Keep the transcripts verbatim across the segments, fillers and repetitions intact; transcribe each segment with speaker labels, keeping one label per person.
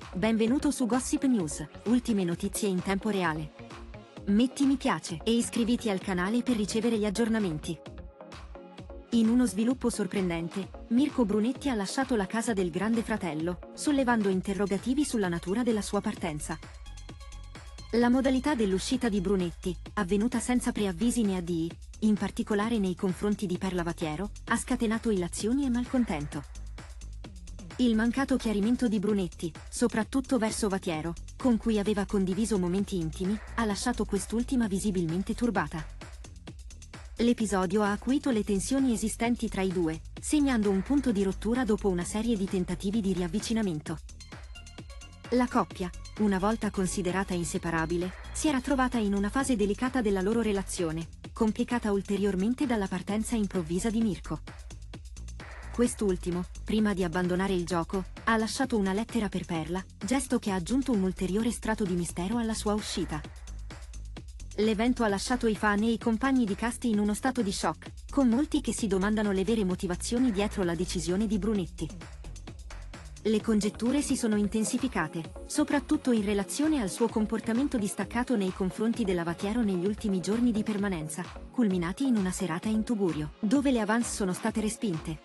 Speaker 1: Benvenuto su Gossip News, ultime notizie in tempo reale. Metti mi piace e iscriviti al canale per ricevere gli aggiornamenti. In uno sviluppo sorprendente, Mirko Brunetti ha lasciato la casa del Grande Fratello, sollevando interrogativi sulla natura della sua partenza. La modalità dell'uscita di Brunetti, avvenuta senza preavvisi né addii, in particolare nei confronti di Perla Vatiero, ha scatenato illazioni e malcontento. Il mancato chiarimento di Brunetti, soprattutto verso Vatiero, con cui aveva condiviso momenti intimi, ha lasciato quest'ultima visibilmente turbata. L'episodio ha acuito le tensioni esistenti tra i due, segnando un punto di rottura dopo una serie di tentativi di riavvicinamento. La coppia, una volta considerata inseparabile, si era trovata in una fase delicata della loro relazione, complicata ulteriormente dalla partenza improvvisa di Mirko. Quest'ultimo, prima di abbandonare il gioco, ha lasciato una lettera per Perla, gesto che ha aggiunto un ulteriore strato di mistero alla sua uscita. L'evento ha lasciato i fan e i compagni di cast in uno stato di shock, con molti che si domandano le vere motivazioni dietro la decisione di Brunetti. Le congetture si sono intensificate, soprattutto in relazione al suo comportamento distaccato nei confronti della Vatiero negli ultimi giorni di permanenza, culminati in una serata in tugurio, dove le avance sono state respinte.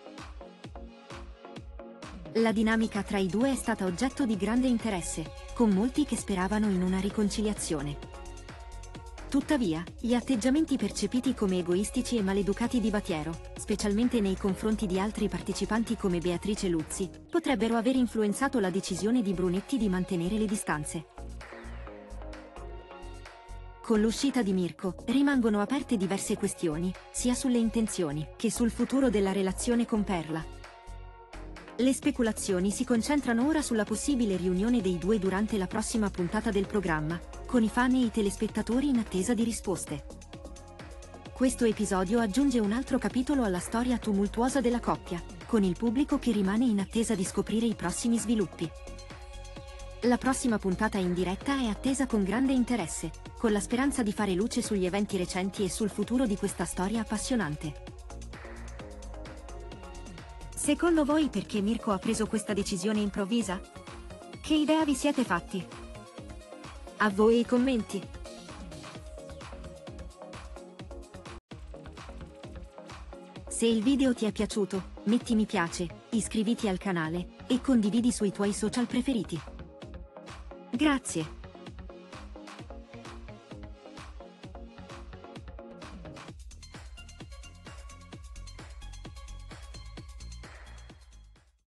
Speaker 1: La dinamica tra i due è stata oggetto di grande interesse, con molti che speravano in una riconciliazione. Tuttavia, gli atteggiamenti percepiti come egoistici e maleducati di Vatiero, specialmente nei confronti di altri partecipanti come Beatrice Luzzi, potrebbero aver influenzato la decisione di Brunetti di mantenere le distanze. Con l'uscita di Mirko, rimangono aperte diverse questioni, sia sulle intenzioni che sul futuro della relazione con Perla. Le speculazioni si concentrano ora sulla possibile riunione dei due durante la prossima puntata del programma, con i fan e i telespettatori in attesa di risposte. Questo episodio aggiunge un altro capitolo alla storia tumultuosa della coppia, con il pubblico che rimane in attesa di scoprire i prossimi sviluppi. La prossima puntata in diretta è attesa con grande interesse, con la speranza di fare luce sugli eventi recenti e sul futuro di questa storia appassionante. Secondo voi perché Mirko ha preso questa decisione improvvisa? Che idea vi siete fatti? A voi i commenti! Se il video ti è piaciuto, metti mi piace, iscriviti al canale e condividi sui tuoi social preferiti. Grazie!